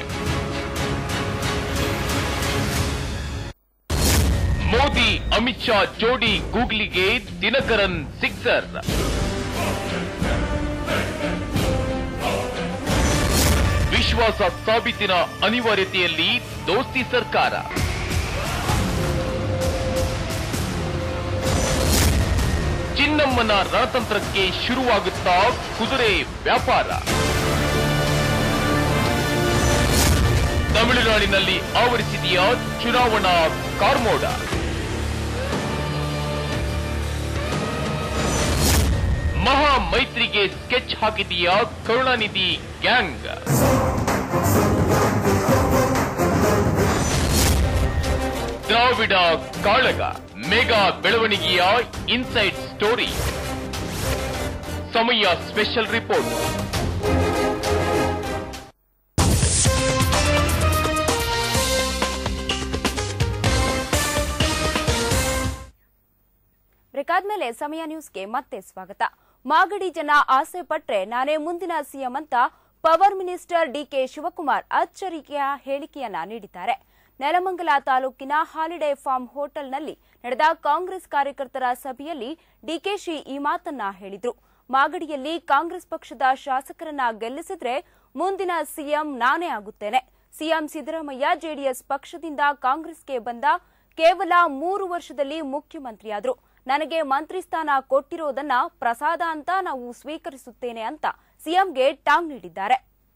ಮೋದಿ ಅಮಿತ್ ಶಾ ಜೋಡಿ ಗೂಗ್ಲಿಗೆ ದಿನಕರನ್ ಸಿಕ್ಸರ್. ವಿಶ್ವಾಸ ಸಾಬೀತಿನ ಅನಿವಾರ್ಯತೆಯಲ್ಲಿ ದೋಸ್ತಿ ಸರ್ಕಾರ. ಚಿನ್ನಮ್ಮನ ರಣತಂತ್ರಕ್ಕೆ ಶುರುವಾಗುತ್ತಾ ಕುದುರೆ ವ್ಯಾಪಾರ. ತಮಿಳುನಾಡಿನಲ್ಲಿ ಆವರಿಸಿದೆಯಾ ಚುನಾವಣಾ ಕಾರ್ಮೋಡ. ಮಹಾ ಮೈತ್ರಿಗೆ ಸ್ಕೆಚ್ ಹಾಕಿದೆಯಾ ಕರುಣಾನಿಧಿ ಗ್ಯಾಂಗ್. ದ್ರಾವಿಡ ಕಾಳಗ ಮೆಗಾ ಬೆಳವಣಿಗೆಯ inside story. Samaya special report. Break ಆದ್ಮೇಲೆ ಸಮಯ ನ್ಯೂಸ್ಗೆ ಮತ್ತೆ ಸ್ವಾಗತ. ಮಾಗಡಿ ಜನ ಆಸೆ ಪಟ್ರೆ ನಾನೇ ಮುಂದಿನ ಸಿಎಂ ಅಂತ ಪವರ್ ಮಿನಿಸ್ಟರ್ ಡಿಕೆ ಶಿವಕುಮಾರ್ ಅಚ್ಚರಿಕೆಯ ಹೇಳಿಕೆಯನ್ನ ನೀಡಿದ್ದಾರೆ. ನೆಲಮಂಗಲ ತಾಲೂಕಿನ ಹಾಲಿಡೇ ಫಾರ್ಮ್ ಹೋಟೆಲ್ನಲ್ಲಿ ನಡೆದ ಕಾಂಗ್ರೆಸ್ ಕಾರ್ಯಕರ್ತರ ಸಭೆಯಲ್ಲಿ ಡಿಕೆಶಿ ಈ ಮಾತನ್ನ ಹೇಳಿದ್ರು. ಮಾಗಡಿಯಲ್ಲಿ ಕಾಂಗ್ರೆಸ್ ಪಕ್ಷದ ಶಾಸಕರನ್ನ ಗೆಲ್ಲಿಸಿದ್ರೆ ಮುಂದಿನ ಸಿಎಂ ನಾನೇ ಆಗುತ್ತೇನೆ. ಸಿಎಂ ಸಿದ್ದರಾಮಯ್ಯ ಜೆಡಿಎಸ್ ಪಕ್ಷದಿಂದ ಕಾಂಗ್ರೆಸ್ಗೆ ಬಂದ ಕೇವಲ ಮೂರು ವರ್ಷದಲ್ಲಿ ಮುಖ್ಯಮಂತ್ರಿಯಾದ್ರು. ನನಗೆ ಮಂತ್ರಿ ಸ್ಥಾನ ಕೊಟ್ಟಿರೋದನ್ನ ಪ್ರಸಾದ ಅಂತ ನಾವು ಸ್ವೀಕರಿಸುತ್ತೇನೆ ಅಂತ ಸಿಎಂಗೆ ಟಾಂಗ್ ನೀಡಿದ್ದಾರೆ.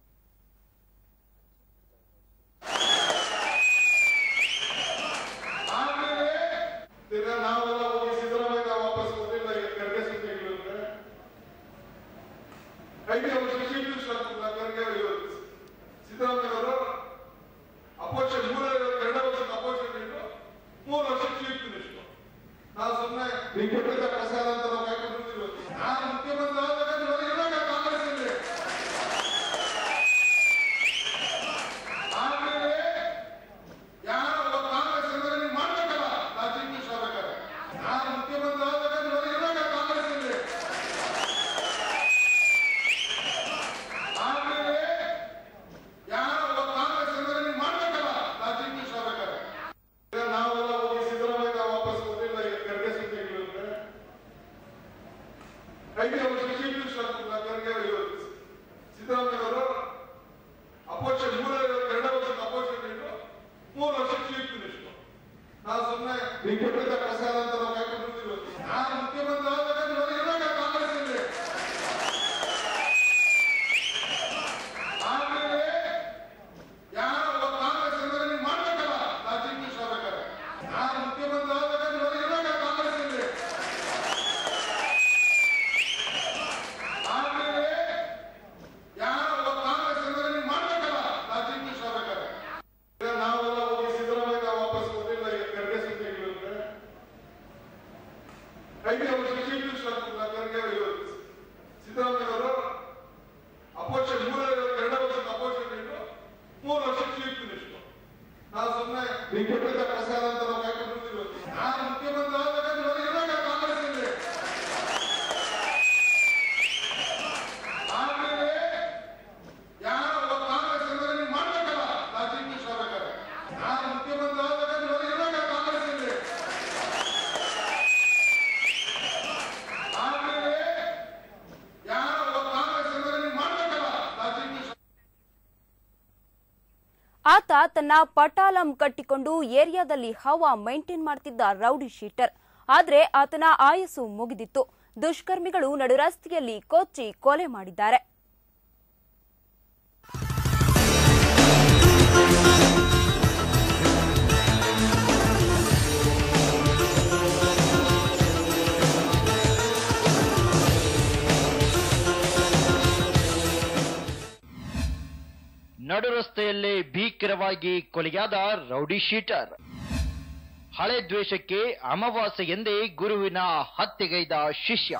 ಆತ ತನ್ನ ಪಟಾಲಂ ಕಟ್ಟಿಕೊಂಡು ಏರಿಯಾದಲ್ಲಿ ಹವಾ ಮೈಂಟೈನ್ ಮಾಡ್ತಿದ್ದ ರೌಡಿ ಶೀಟರ್. ಆದ್ರೆ ಆತನ ಆಯಸ್ಸು ಮುಗಿದಿತ್ತು. ದುಷ್ಕರ್ಮಿಗಳು ನಡುರಸ್ತೆಯಲ್ಲಿ ಕೊಚ್ಚಿ ಕೊಲೆ ಮಾಡಿದ್ದಾರೆ. ನಡುರಸ್ತೆಯಲ್ಲೇ ಭೀಕರವಾಗಿ ಕೊಲೆಯಾದ ರೌಡಿ ಶೀಟರ್. ಹಳೆ ದ್ವೇಷಕ್ಕೆ ಅಮಾವಾಸ್ಯೆ ಎಂದೇ ಗುರುವಿನ ಹತ್ಯೆಗೈದ ಶಿಷ್ಯ.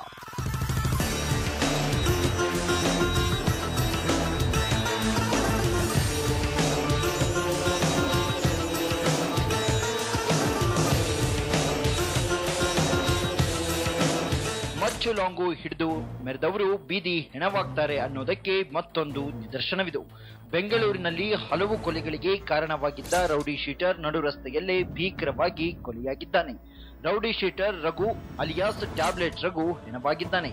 ಮಚ್ಚು ಲಾಂಗು ಹಿಡಿದು ಮೆರೆದವರು ಬೀದಿ ಹೆಣವಾಗ್ತಾರೆ ಅನ್ನೋದಕ್ಕೆ ಮತ್ತೊಂದು ನಿದರ್ಶನವಿದು. ಬೆಂಗಳೂರಿನಲ್ಲಿ ಹಲವು ಕೊಲೆಗಳಿಗೆ ಕಾರಣವಾಗಿದ್ದ ರೌಡಿ ಶೀಟರ್ ನಡು ರಸ್ತೆಯಲ್ಲೇ ಭೀಕರವಾಗಿ ಕೊಲೆಯಾಗಿದ್ದಾನೆ. Rowdy sheeter Raghu alias tablet Raghu ಹೆಣವಾಗಿದ್ದಾನೆ.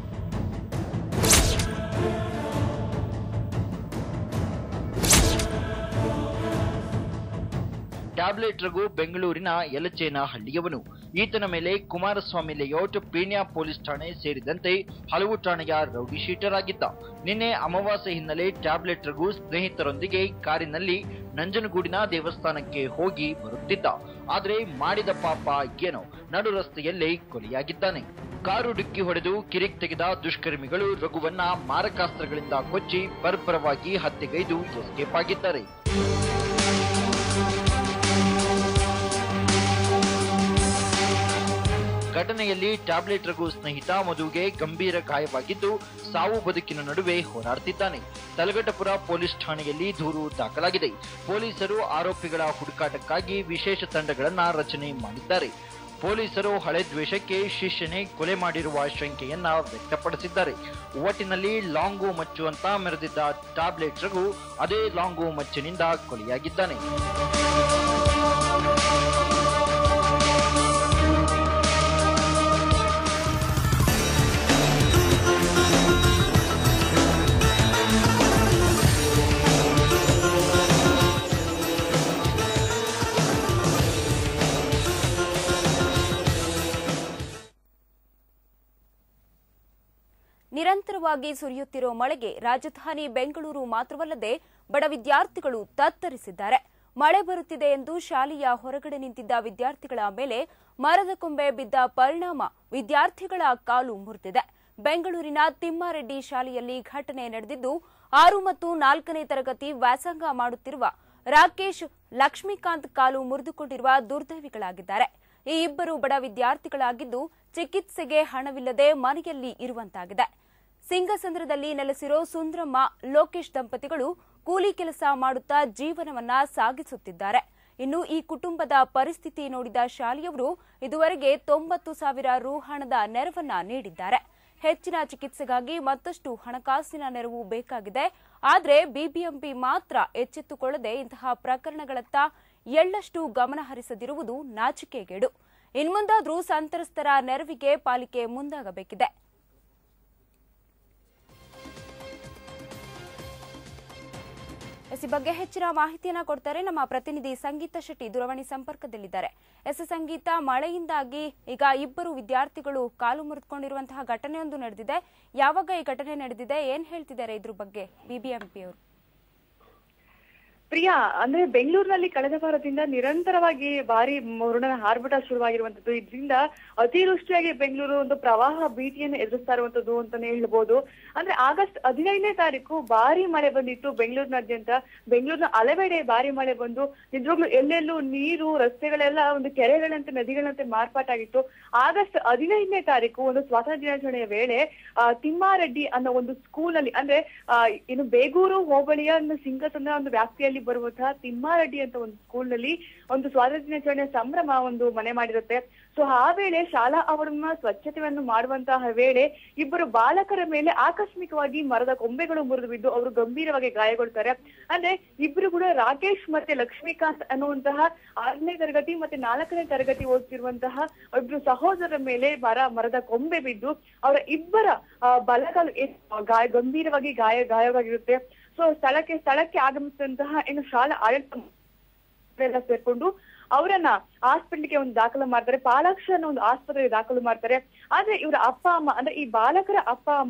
ಟ್ಯಾಬ್ಲೆಟ್ ರಘು ಬೆಂಗಳೂರಿನ ಯಲಚೇನಹಳ್ಳಿಯವನು. ಈತನ ಮೇಲೆ ಕುಮಾರಸ್ವಾಮಿ ಲೇಔಟ್, ಪೀಣ್ಯ ಪೊಲೀಸ್ ಠಾಣೆ ಸೇರಿದಂತೆ ಹಲವು ಠಾಣೆಯ ರೌಡಿ ಶೀಟರ್ ಆಗಿದ್ದ. ನಿನ್ನೆ ಅಮಾವಾಸ್ಯೆ ಹಿನ್ನೆಲೆ ಟ್ಯಾಬ್ಲೆಟ್ ರಘು ಸ್ನೇಹಿತರೊಂದಿಗೆ ಕಾರಿನಲ್ಲಿ ನಂಜನಗೂಡಿನ ದೇವಸ್ಥಾನಕ್ಕೆ ಹೋಗಿ ಬರುತ್ತಿದ್ದ. ಆದ್ರೆ ಮಾಡಿದ ಪಾಪ ಏನೋ, ನಡು ರಸ್ತೆಯಲ್ಲೇ ಕೊಲೆಯಾಗಿದ್ದಾನೆ. ಕಾರು ಡಿಕ್ಕಿ ಹೊಡೆದು ಕಿರಿಕ್ ತೆಗೆದ ದುಷ್ಕರ್ಮಿಗಳು ರಘುವನ್ನ ಮಾರಕಾಸ್ತ್ರಗಳಿಂದ ಕೊಚ್ಚಿ ಬರ್ಬರವಾಗಿ ಹತ್ಯೆಗೈದು ಎಸ್ಕೇಪ್ ಆಗಿದ್ದಾರೆ. ಘಟನೆಯಲ್ಲಿ ಟ್ಯಾಬ್ಲೆಟ್ ರಘು ಸ್ನೇಹಿತ ಮಧುಗೆ ಗಂಭೀರ ಗಾಯವಾಗಿದ್ದು ಸಾವು ಬದುಕಿನ ನಡುವೆ ಹೋರಾಡ್ತಿದ್ದಾನೆ. ತಲಗಟ್ಟಪುರ ಪೊಲೀಸ್ ಠಾಣೆಯಲ್ಲಿ ದೂರು ದಾಖಲಾಗಿದೆ. ಪೊಲೀಸರು ಆರೋಪಿಗಳ ಹುಡುಕಾಟಕ್ಕಾಗಿ ವಿಶೇಷ ತಂಡಗಳನ್ನ ರಚನೆ ಮಾಡಿದ್ದಾರೆ. ಪೊಲೀಸರು ಹಳೆ ದ್ವೇಷಕ್ಕೆ ಶಿಷ್ಯನೇ ಕೊಲೆ ಮಾಡಿರುವ ಶಂಕೆಯನ್ನ ವ್ಯಕ್ತಪಡಿಸಿದ್ದಾರೆ. ಒಟ್ಟಿನಲ್ಲಿ ಲಾಂಗು ಮಚ್ಚು ಅಂತ ಮೆರೆದಿದ್ದ ಟ್ಯಾಬ್ಲೆಟ್ ರಘು ಅದೇ ಲಾಂಗು ಮಚ್ಚಿನಿಂದ ಕೊಲೆಯಾಗಿದ್ದಾನೆ. ನಿರಂತರವಾಗಿ ಸುರಿಯುತ್ತಿರುವ ಮಳೆಗೆ ರಾಜಧಾನಿ ಬೆಂಗಳೂರು ಮಾತ್ರವಲ್ಲದೆ ಬಡ ವಿದ್ಯಾರ್ಥಿಗಳು ತತ್ತರಿಸಿದ್ದಾರೆ. ಮಳೆ ಬರುತ್ತಿದೆ ಎಂದು ಶಾಲೆಯ ಹೊರಗಡೆ ನಿಂತಿದ್ದ ವಿದ್ಯಾರ್ಥಿಗಳ ಮೇಲೆ ಮರದ ಕೊಂಬೆ ಬಿದ್ದ ಪರಿಣಾಮ ವಿದ್ಯಾರ್ಥಿಗಳ ಕಾಲು ಮುರಿದಿದೆ. ಬೆಂಗಳೂರಿನ ತಿಮ್ಮಾರೆಡ್ಡಿ ಶಾಲೆಯಲ್ಲಿ ಘಟನೆ ನಡೆದಿದ್ದು, ಆರು ಮತ್ತು ನಾಲ್ಕನೇ ತರಗತಿ ವ್ಯಾಸಂಗ ಮಾಡುತ್ತಿರುವ ರಾಕೇಶ್, ಲಕ್ಷ್ಮೀಕಾಂತ್ ಕಾಲು ಮುರಿದುಕೊಂಡಿರುವ ದುರ್ದೈವಿಗಳಾಗಿದ್ದಾರೆ. ಈ ಇಬ್ಬರು ಬಡ ವಿದ್ಯಾರ್ಥಿಗಳಾಗಿದ್ದು ಚಿಕಿತ್ಸೆಗೆ ಹಣವಿಲ್ಲದೆ ಮನೆಯಲ್ಲಿ ಇರುವಂತಾಗಿದೆ. ಸಿಂಗಸಂದ್ರದಲ್ಲಿ ನೆಲೆಸಿರೋ ಸುಂದ್ರಮ್ಮ, ಲೋಕೇಶ್ ದಂಪತಿಗಳು ಕೂಲಿ ಕೆಲಸ ಮಾಡುತ್ತಾ ಜೀವನವನ್ನ ಸಾಗಿಸುತ್ತಿದ್ದಾರೆ. ಇನ್ನು ಈ ಕುಟುಂಬದ ಪರಿಸ್ಥಿತಿ ನೋಡಿದ ಶಾಲೆಯವರು ಇದುವರೆಗೆ ತೊಂಬತ್ತು ಸಾವಿರ ರು ಹಣದ ನೆರವನ್ನ ನೀಡಿದ್ದಾರೆ. ಹೆಚ್ಚಿನ ಚಿಕಿತ್ಸೆಗಾಗಿ ಮತ್ತಷ್ಟು ಹಣಕಾಸಿನ ನೆರವು ಬೇಕಾಗಿದೆ. ಆದರೆ ಬಿಬಿಎಂಪಿ ಮಾತ್ರ ಎಚ್ಚೆತ್ತುಕೊಳ್ಳದೆ ಇಂತಹ ಪ್ರಕರಣಗಳತ್ತ ಎಳ್ಳಷ್ಟು ಗಮನ ಹರಿಸದಿರುವುದು ನಾಚಿಕೆಗೇಡು. ಇನ್ಮುಂದಾದ್ರೂ ಸಂತ್ರಸ್ತರ ನೆರವಿಗೆ ಪಾಲಿಕೆ ಮುಂದಾಗಬೇಕಿದೆ. ಈ ಬಗ್ಗೆ ಹೆಚ್ಚಿನ ಮಾಹಿತಿಯನ್ನ ಕೊಡ್ತಾರೆ ನಮ್ಮ ಪ್ರತಿನಿಧಿ ಸಂಗೀತ ಶೆಟ್ಟಿ, ದೂರವಾಣಿ ಸಂಪರ್ಕದಲ್ಲಿದ್ದಾರೆ. ಎಸ್ ಸಂಗೀತ, ಮಳೆಯಿಂದಾಗಿ ಈಗ ಇಬ್ಬರು ವಿದ್ಯಾರ್ಥಿಗಳು ಕಾಲು ಮುರಿದುಕೊಂಡಿರುವಂತಹ ಘಟನೆಯೊಂದು ನಡೆದಿದೆ. ಯಾವಾಗ ಈ ಘಟನೆ ನಡೆದಿದೆ, ಏನ್ ಹೇಳ್ತಿದ್ದಾರೆ ಇದ್ರ ಬಗ್ಗೆ ಬಿಬಿಎಂಪಿ ಅವರು? ಪ್ರಿಯಾ, ಅಂದ್ರೆ ಬೆಂಗಳೂರಿನಲ್ಲಿ ಕಳೆದ ವಾರದಿಂದ ನಿರಂತರವಾಗಿ ಭಾರಿ ಮರುಣನ ಆರ್ಭಟ ಶುರುವಾಗಿರುವಂತದ್ದು. ಇದರಿಂದ ಅತಿವೃಷ್ಟಿಯಾಗಿ ಬೆಂಗಳೂರು ಒಂದು ಪ್ರವಾಹ ಭೀತಿಯನ್ನು ಎದುರಿಸ್ತಾ ಇರುವಂತದ್ದು ಅಂತಾನೆ ಹೇಳ್ಬೋದು. ಅಂದ್ರೆ ಆಗಸ್ಟ್ ಹದಿನೈದನೇ ತಾರೀಕು ಭಾರಿ ಮಳೆ ಬಂದಿತ್ತು ಬೆಂಗಳೂರಿನಾದ್ಯಂತ. ಬೆಂಗಳೂರಿನ ಹಲವೆಡೆ ಭಾರಿ ಮಳೆ ಬಂದು ನಿಜವಾಗ್ಲೂ ಎಲ್ಲೆಲ್ಲೂ ನೀರು, ರಸ್ತೆಗಳೆಲ್ಲ ಒಂದು ಕೆರೆಗಳಂತೆ, ನದಿಗಳಂತೆ ಮಾರ್ಪಾಟಾಗಿತ್ತು. ಆಗಸ್ಟ್ ಹದಿನೈದನೇ ತಾರೀಕು ಒಂದು ಸ್ವಾತಂತ್ರ್ಯ ದಿನಾಚರಣೆಯ ವೇಳೆ ಆ ತಿಮ್ಮಾರೆಡ್ಡಿ ಅನ್ನೋ ಒಂದು ಸ್ಕೂಲ್ ನಲ್ಲಿ, ಅಂದ್ರೆ ಆ ಇನ್ನು ಬೇಗೂರು ಹೋಬಳಿಯ ಒಂದು ಸಿಂಗಸಂದ್ರ ಒಂದು ವ್ಯಾಪ್ತಿಯಲ್ಲಿ ಬರುವಂತಹ ತಿಮ್ಮಾರೆಡ್ಡಿ ಅಂತ ಒಂದು ಸ್ಕೂಲ್ ನಲ್ಲಿ ಒಂದು ಸ್ವಾತಂತ್ರ್ಯ ದಿನಾಚರಣೆಯ ಸಂಭ್ರಮ ಒಂದು ಮನೆ ಮಾಡಿರುತ್ತೆ. ಸೊ ಆ ವೇಳೆ ಶಾಲಾ ಆವರಣ ಸ್ವಚ್ಛತೆಯನ್ನು ಮಾಡುವಂತಹ ವೇಳೆ ಇಬ್ಬರು ಬಾಲಕರ ಮೇಲೆ ಆಕಸ್ಮಿಕವಾಗಿ ಮರದ ಕೊಂಬೆಗಳು ಮುರಿದು ಬಿದ್ದು ಅವರು ಗಂಭೀರವಾಗಿ ಗಾಯಗೊಳ್ತಾರೆ. ಅಂದ್ರೆ ಇಬ್ರು ಕೂಡ ರಾಕೇಶ್ ಮತ್ತೆ ಲಕ್ಷ್ಮೀಕಾಂತ್ ಅನ್ನುವಂತಹ ಆರನೇ ತರಗತಿ ಮತ್ತೆ ನಾಲ್ಕನೇ ತರಗತಿ ಓದ್ತಿರುವಂತಹ ಇಬ್ರು ಸಹೋದರರ ಮೇಲೆ ಮರ ಮರದ ಕೊಂಬೆ ಬಿದ್ದು ಅವರ ಇಬ್ಬರ ಬಲಗಾಲು ಗಾಯ ಗಂಭೀರವಾಗಿ ಗಾಯ ಗಾಯವಾಗಿರುತ್ತೆ. ಸೊ ಸ್ಥಳಕ್ಕೆ ಸ್ಥಳಕ್ಕೆ ಆಗಮಿಸಿದಂತಹ ಇನ್ನು ಶಾಲಾ ಆಡಳಿತ ಸೇರ್ಕೊಂಡು ಅವರನ್ನ ಹಾಸ್ಪಿಟಲ್ಗೆ ಒಂದು ದಾಖಲು ಮಾಡ್ತಾರೆ. ಪಾಲಾಕ್ಷ ಅನ್ನೋ ಒಂದು ಆಸ್ಪತ್ರೆಗೆ ದಾಖಲು ಮಾಡ್ತಾರೆ. ಆದ್ರೆ ಇವರ ಅಪ್ಪ ಅಮ್ಮ, ಅಂದ್ರೆ ಈ ಬಾಲಕರ ಅಪ್ಪ ಅಮ್ಮ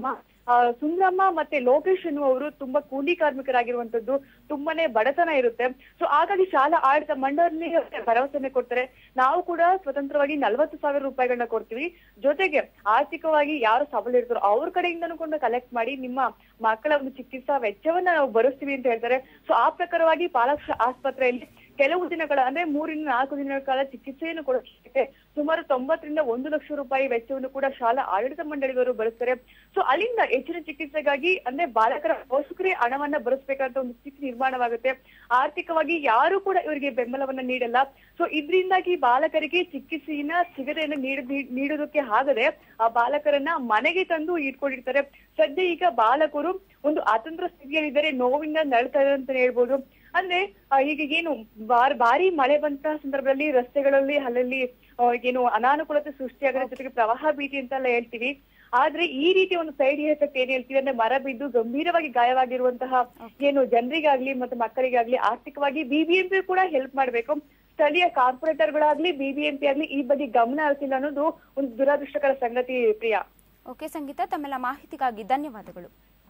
ಆ ಸುಂದ್ರಮ್ಮ ಮತ್ತೆ ಲೋಕೇಶ್ ಎನ್ನುವವರು ತುಂಬಾ ಕೂಲಿ ಕಾರ್ಮಿಕರಾಗಿರುವಂತದ್ದು, ತುಂಬಾನೇ ಬಡತನ ಇರುತ್ತೆ. ಸೊ ಹಾಗಾಗಿ ಶಾಲಾ ಆಡಳಿತ ಮಂಡಳಿ ಭರವಸೆನೆ ಕೊಡ್ತಾರೆ, ನಾವು ಕೂಡ ಸ್ವತಂತ್ರವಾಗಿ ನಲ್ವತ್ತು ಸಾವಿರ ರೂಪಾಯಿಗಳನ್ನ ಕೊಡ್ತೀವಿ, ಜೊತೆಗೆ ಆರ್ಥಿಕವಾಗಿ ಯಾರು ಸಬಲ ಇರ್ತಾರೋ ಅವ್ರ ಕಡೆಯಿಂದನೂ ಕೂಡ ಕಲೆಕ್ಟ್ ಮಾಡಿ ನಿಮ್ಮ ಮಕ್ಕಳ ಒಂದು ಚಿಕಿತ್ಸಾ ವೆಚ್ಚವನ್ನ ನಾವು ಭರಿಸ್ತೀವಿ ಅಂತ ಹೇಳ್ತಾರೆ. ಸೊ ಆ ಪ್ರಕಾರವಾಗಿ ಪಾಲಾಕ್ಷ ಆಸ್ಪತ್ರೆಯಲ್ಲಿ ಕೆಲವು ದಿನಗಳ ಅಂದ್ರೆ ಮೂರಿಂದ ನಾಲ್ಕು ದಿನಗಳ ಕಾಲ ಚಿಕಿತ್ಸೆಯನ್ನು ಕೊಡೋಕೆ ಸುಮಾರು ತೊಂಬತ್ತರಿಂದ ಒಂದು ಲಕ್ಷ ರೂಪಾಯಿ ವೆಚ್ಚವನ್ನು ಕೂಡ ಶಾಲಾ ಆಡಳಿತ ಮಂಡಳಿಯವರು ಭರಿಸ್ತಾರೆ. ಸೊ ಅಲ್ಲಿಂದ ಹೆಚ್ಚಿನ ಚಿಕಿತ್ಸೆಗಾಗಿ ಅಂದ್ರೆ ಬಾಲಕರ ಪೋಷಕರೇ ಹಣವನ್ನ ಭರಿಸಬೇಕಂತ ಒಂದು ಸ್ಥಿತಿ ನಿರ್ಮಾಣವಾಗುತ್ತೆ. ಆರ್ಥಿಕವಾಗಿ ಯಾರು ಕೂಡ ಇವರಿಗೆ ಬೆಂಬಲವನ್ನ ನೀಡಲ್ಲ. ಸೊ ಇದರಿಂದಾಗಿ ಬಾಲಕರಿಗೆ ಚಿಕಿತ್ಸೆಯನ್ನ ಸಿಗದೆಯನ್ನು ನೀಡೋದಕ್ಕೆ ಆಗದೆ ಆ ಬಾಲಕರನ್ನ ಮನೆಗೆ ತಂದು ಇಟ್ಕೊಂಡಿರ್ತಾರೆ. ಸದ್ಯ ಈಗ ಬಾಲಕರು ಒಂದು ಅತಂತ್ರ ಸ್ಥಿತಿಯಲ್ಲಿದ್ದಾರೆ, ನೋವಿಂದ ನಳ್ತಾ ಇದ್ದಾರೆ ಅಂತ ಹೇಳ್ಬೋದು. ಅಂದ್ರೆ ಈಗ ಏನು ಭಾರಿ ಮಳೆ ಬಂತ ಸಂದರ್ಭದಲ್ಲಿ ರಸ್ತೆಗಳಲ್ಲಿ ಅಲ್ಲಲ್ಲಿ ಏನು ಅನಾನುಕೂಲತೆ ಸೃಷ್ಟಿಯಾಗೋದ್ರ ಜೊತೆಗೆ ಪ್ರವಾಹ ಭೀತಿ ಅಂತೆಲ್ಲ ಹೇಳ್ತೀವಿ. ಆದ್ರೆ ಈ ರೀತಿ ಒಂದು ಸೈಡ್ ಎಫೆಕ್ಟ್ ಏನ್ ಹೇಳ್ತೀವಿ ಅಂದ್ರೆ ಮರ ಬಿದ್ದು ಗಂಭೀರವಾಗಿ ಗಾಯವಾಗಿರುವಂತಹ ಏನು ಜನರಿಗಾಗ್ಲಿ ಮತ್ತೆ ಮಕ್ಕಳಿಗಾಗ್ಲಿ ಆರ್ಥಿಕವಾಗಿ ಬಿಬಿಎಂಪಿ ಕೂಡ ಹೆಲ್ಪ್ ಮಾಡ್ಬೇಕು. ಸ್ಥಳೀಯ ಕಾರ್ಪೊರೇಟರ್ಗಳಾಗ್ಲಿ ಬಿಬಿಎಂಪಿ ಆಗ್ಲಿ ಈ ಬಗ್ಗೆ ಗಮನ ಹರಿಸಿಲ್ಲ ಅನ್ನೋದು ಒಂದು ದುರದೃಷ್ಟಕರ ಸಂಗತಿ. ಪ್ರಿಯಾ. ಓಕೆ ಸಂಗೀತ, ತಮ್ಮೆಲ್ಲ ಮಾಹಿತಿಗಾಗಿ ಧನ್ಯವಾದಗಳು.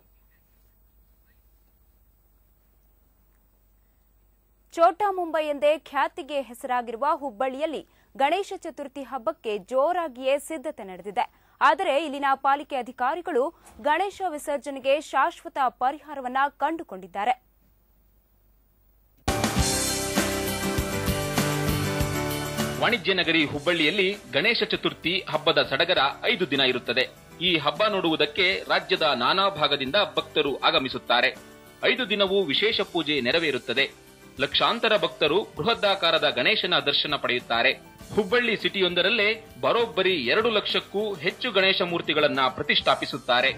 ಛೋಟಾ ಮುಂಬೈ ಎಂದೇ ಖ್ಯಾತಿಗೆ ಹೆಸರಾಗಿರುವ ಹುಬ್ಬಳ್ಳಿಯಲ್ಲಿ ಗಣೇಶ ಚತುರ್ಥಿ ಹಬ್ಬಕ್ಕೆ ಜೋರಾಗಿಯೇ ಸಿದ್ಧತೆ ನಡೆದಿದೆ. ಆದರೆ ಇಲ್ಲಿನ ಪಾಲಿಕೆ ಅಧಿಕಾರಿಗಳು ಗಣೇಶ ವಿಸರ್ಜನೆಗೆ ಶಾಶ್ವತ ಪರಿಹಾರವನ್ನ ಕಂಡುಕೊಂಡಿದ್ದಾರೆ. ವಾಣಿಜ್ಯ ನಗರಿ ಹುಬ್ಬಳ್ಳಿಯಲ್ಲಿ ಗಣೇಶ ಚತುರ್ಥಿ ಹಬ್ಬದ ಸಡಗರ ಐದು ದಿನ ಇರುತ್ತದೆ. ಈ ಹಬ್ಬ ನೋಡುವುದಕ್ಕೆ ರಾಜ್ಯದ ನಾನಾ ಭಾಗದಿಂದ ಭಕ್ತರು ಆಗಮಿಸುತ್ತಾರೆ. ಐದು ದಿನವೂ ವಿಶೇಷ ಪೂಜೆ ನೆರವೇರುತ್ತದೆ. ಲಕ್ಷಾಂತರ ಭಕ್ತರು ಬೃಹದಾಕಾರದ ಗಣೇಶನ ದರ್ಶನ ಪಡೆಯುತ್ತಾರೆ. ಹುಬ್ಬಳ್ಳಿ ಸಿಟಿಯೊಂದರಲ್ಲೇ ಬರೋಬ್ಬರಿ ಎರಡು ಲಕ್ಷಕ್ಕೂ ಹೆಚ್ಚು ಗಣೇಶ ಮೂರ್ತಿಗಳನ್ನ ಪ್ರತಿಷ್ಠಾಪಿಸುತ್ತಾರೆ.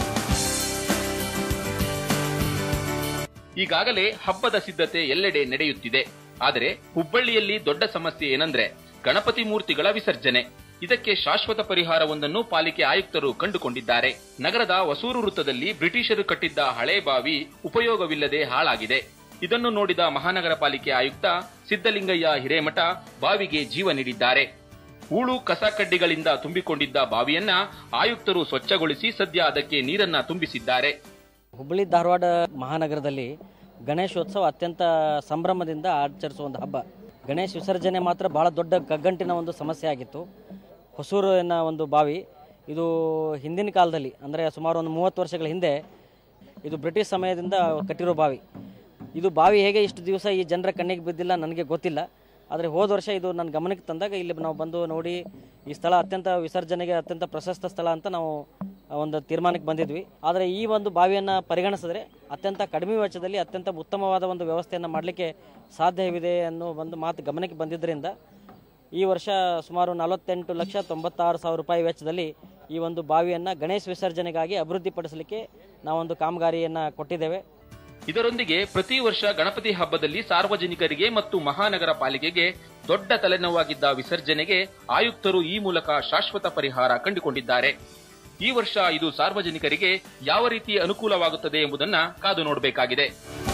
ಈಗಾಗಲೇ ಹಬ್ಬದ ಸಿದ್ಧತೆ ಎಲ್ಲೆಡೆ ನಡೆಯುತ್ತಿದೆ. ಆದರೆ ಹುಬ್ಬಳ್ಳಿಯಲ್ಲಿ ದೊಡ್ಡ ಸಮಸ್ಯೆ ಏನಂದ್ರೆ ಗಣಪತಿ ಮೂರ್ತಿಗಳ ವಿಸರ್ಜನೆ. ಇದಕ್ಕೆ ಶಾಶ್ವತ ಪರಿಹಾರವೊಂದನ್ನು ಪಾಲಿಕೆ ಆಯುಕ್ತರು ಕಂಡುಕೊಂಡಿದ್ದಾರೆ. ನಗರದ ಹೊಸೂರು ವೃತ್ತದಲ್ಲಿ ಬ್ರಿಟಿಷರು ಕಟ್ಟಿದ್ದ ಹಳೆ ಬಾವಿ ಉಪಯೋಗವಿಲ್ಲದೆ ಹಾಳಾಗಿದೆ. ಇದನ್ನು ನೋಡಿದ ಮಹಾನಗರ ಪಾಲಿಕೆ ಆಯುಕ್ತ ಸಿದ್ದಲಿಂಗಯ್ಯ ಹಿರೇಮಠ ಬಾವಿಗೆ ಜೀವ ನೀಡಿದ್ದಾರೆ. ಹೂಳು ಕಸ ಕಡ್ಡಿಗಳಿಂದ ತುಂಬಿಕೊಂಡಿದ್ದ ಬಾವಿಯನ್ನ ಆಯುಕ್ತರು ಸ್ವಚ್ಛಗೊಳಿಸಿ ಸದ್ಯ ಅದಕ್ಕೆ ನೀರನ್ನ ತುಂಬಿಸಿದ್ದಾರೆ. ಹುಬ್ಬಳ್ಳಿ ಧಾರವಾಡ ಮಹಾನಗರದಲ್ಲಿ ಗಣೇಶೋತ್ಸವ ಅತ್ಯಂತ ಸಂಭ್ರಮದಿಂದ ಆಚರಿಸುವ ಒಂದು ಹಬ್ಬ. ಗಣೇಶ ವಿಸರ್ಜನೆ ಮಾತ್ರ ಬಹಳ ದೊಡ್ಡ ಕಗ್ಗಂಟಿನ ಒಂದು ಸಮಸ್ಯೆ ಆಗಿತ್ತು. ಹೊಸೂರಿನ ಒಂದು ಬಾವಿ ಇದು ಹಿಂದಿನ ಕಾಲದಲ್ಲಿ ಅಂದರೆ ಸುಮಾರು ಒಂದು ಮೂವತ್ತು ವರ್ಷಗಳ ಹಿಂದೆ ಇದು ಬ್ರಿಟಿಷ್ ಸಮಯದಿಂದ ಕಟ್ಟಿರೋ ಬಾವಿ. ಇದು ಬಾವಿ ಹೇಗೆ ಇಷ್ಟು ದಿವಸ ಈ ಜನರ ಕಣ್ಣಿಗೆ ಬಿದ್ದಿಲ್ಲ ನನಗೆ ಗೊತ್ತಿಲ್ಲ. ಆದರೆ ಹೋದ ವರ್ಷ ಇದು ನನ್ನ ಗಮನಕ್ಕೆ ತಂದಾಗ ಇಲ್ಲಿ ನಾವು ಬಂದು ನೋಡಿ ಈ ಸ್ಥಳ ಅತ್ಯಂತ ವಿಸರ್ಜನೆಗೆ ಅತ್ಯಂತ ಪ್ರಶಸ್ತ ಸ್ಥಳ ಅಂತ ನಾವು ಒಂದು ತೀರ್ಮಾನಕ್ಕೆ ಬಂದಿದ್ವಿ. ಆದರೆ ಈ ಒಂದು ಬಾವಿಯನ್ನು ಪರಿಗಣಿಸಿದ್ರೆ ಅತ್ಯಂತ ಕಡಿಮೆ ವೆಚ್ಚದಲ್ಲಿ ಅತ್ಯಂತ ಉತ್ತಮವಾದ ಒಂದು ವ್ಯವಸ್ಥೆಯನ್ನು ಮಾಡಲಿಕ್ಕೆ ಸಾಧ್ಯವಿದೆ ಅನ್ನೋ ಒಂದು ಮಾತು ಗಮನಕ್ಕೆ ಬಂದಿದ್ದರಿಂದ ಈ ವರ್ಷ ಸುಮಾರು ನಲವತ್ತೆಂಟು ಲಕ್ಷ ತೊಂಬತ್ತಾರು ಸಾವಿರ ರೂಪಾಯಿ ವೆಚ್ಚದಲ್ಲಿ ಈ ಒಂದು ಬಾವಿಯನ್ನು ಗಣೇಶ ವಿಸರ್ಜನೆಗಾಗಿ ಅಭಿವೃದ್ಧಿಪಡಿಸಲಿಕ್ಕೆ ನಾವೊಂದು ಕಾಮಗಾರಿಯನ್ನು ಕೊಟ್ಟಿದ್ದೇವೆ. ಇದರೊಂದಿಗೆ ಪ್ರತಿ ವರ್ಷ ಗಣಪತಿ ಹಬ್ಬದಲ್ಲಿ ಸಾರ್ವಜನಿಕರಿಗೆ ಮತ್ತು ಮಹಾನಗರ ಪಾಲಿಕೆಗೆ ದೊಡ್ಡ ತಲೆನೋವಾಗಿದ್ದ ವಿಸರ್ಜನೆಗೆ ಆಯುಕ್ತರು ಈ ಮೂಲಕ ಶಾಶ್ವತ ಪರಿಹಾರ ಕಂಡುಕೊಂಡಿದ್ದಾರೆ. ಈ ವರ್ಷ ಇದು ಸಾರ್ವಜನಿಕರಿಗೆ ಯಾವ ರೀತಿ ಅನುಕೂಲವಾಗುತ್ತದೆ ಎಂಬುದನ್ನು ಕಾದು ನೋಡಬೇಕಾಗಿದೆ.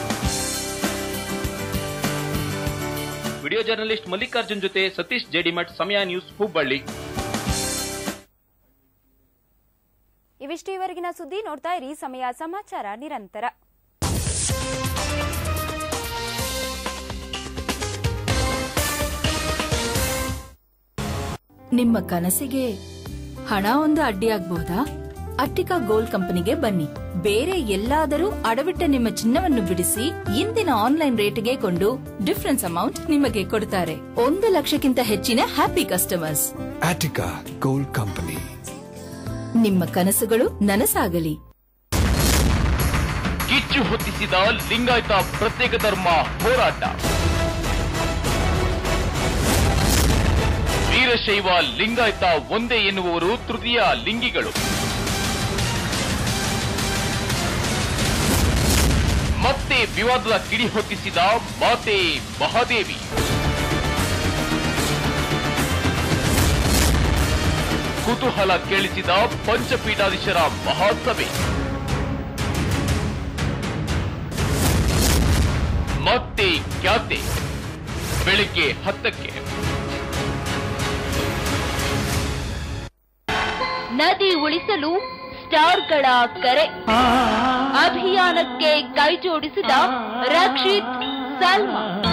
ವಿಡಿಯೋ ಜರ್ನಲಿಸ್ಟ್ ಮಲ್ಲಿಕಾರ್ಜುನ್ ಜೊತೆ ಸತೀಶ್ ಜೆಡಿಮಠ್, ಸಮಯ ನ್ಯೂಸ್, ಹುಬ್ಬಳ್ಳಿ. ಇವಿಷ್ಟು ಇವರೆಗಿನ ಸುದ್ದಿ. ನೋಡ್ತಾ ಇರಿ ಸಮಯ ಸಮಾಚಾರ ನಿರಂತರ. ನಿಮ್ಮ ಕನಸಿಗೆ ಹಣ ಒಂದು ಅಡ್ಡಿಯಾಗಬಹುದಾ? ಅಟ್ಟಿಕಾ ಗೋಲ್ಡ್ ಕಂಪನಿಗೆ ಬನ್ನಿ. ಬೇರೆ ಎಲ್ಲಾದರೂ ಅಡವಿಟ್ಟ ನಿಮ್ಮ ಚಿನ್ನವನ್ನು ಬಿಡಿಸಿ ಇಂದಿನ ಆನ್ಲೈನ್ ರೇಟ್ಗೆ ಕೊಂಡು ಡಿಫರೆನ್ಸ್ ಅಮೌಂಟ್ ನಿಮಗೆ ಕೊಡ್ತಾರೆ. ಒಂದು ಲಕ್ಷಕ್ಕಿಂತ ಹೆಚ್ಚಿನ happy customers. Attica gold company. ನಿಮ್ಮ ಕನಸುಗಳು ನನಸಾಗಲಿ. ಕಿಚ್ಚು ಹೊತ್ತಿಸಿದ ಲಿಂಗಾಯತ ಪ್ರತ್ಯೇಕ ಧರ್ಮ ಹೋರಾಟ. ವೀರಶೈವ ಲಿಂಗಾಯತ ಒಂದೇ ಎನ್ನುವವರು ತೃತೀಯ ಲಿಂಗಿಗಳು. ಮತ್ತೆ ವಿವಾದದ ಕಿಡಿ ಹೊತ್ತಿಸಿದ ಮಾತೆ ಮಹಾದೇವಿ. ಕುತೂಹಲ ಕೇಳಿಸಿದ ಪಂಚಪೀಠಾಧೀಶರ ಮಹಾಸಭೆ. ಮತ್ತೆ ಖ್ಯಾತೆ ಬೆಳಿಗ್ಗೆ ಹತ್ತಕ್ಕೆ. ನದಿ ಉಳಿಸಲು ಸ್ಟಾರ್ಗಳ ಕರೆ. ಅಭಿಯಾನಕ್ಕೆ ಕೈಜೋಡಿಸಿದ ರಕ್ಷಿತ್ ಸಲ್ಮಾ.